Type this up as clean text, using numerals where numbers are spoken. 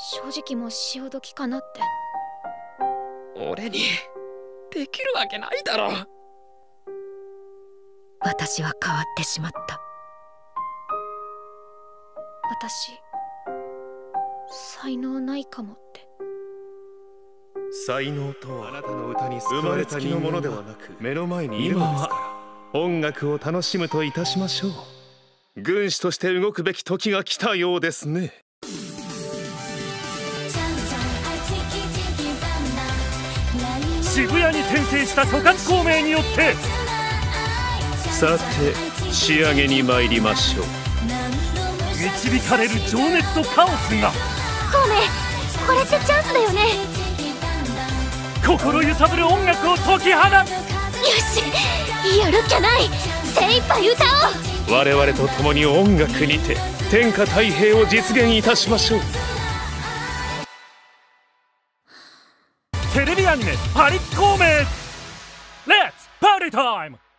正直もう潮時かなって。 俺にできるわけないだろ。 私は変わってしまった。 私才能ないかもって。 才能とはあなたの歌に生まれた人間ではなく目の前にいるのですから、音楽を楽しむといたしましょう。軍師として動くべき時が来たようですね。 渋谷に転生した諸葛孔明によって、 さて仕上げに参りましょう。 導かれる情熱とカオスが。 孔明、これってチャンスだよね。 心揺さぶる音楽を解き放つ。 よし、やるっきゃない。精一杯歌おう。 我々と共に音楽にて天下太平を実現いたしましょう。 テレビアニメ「パリッ孔明」レッツパーティータイム。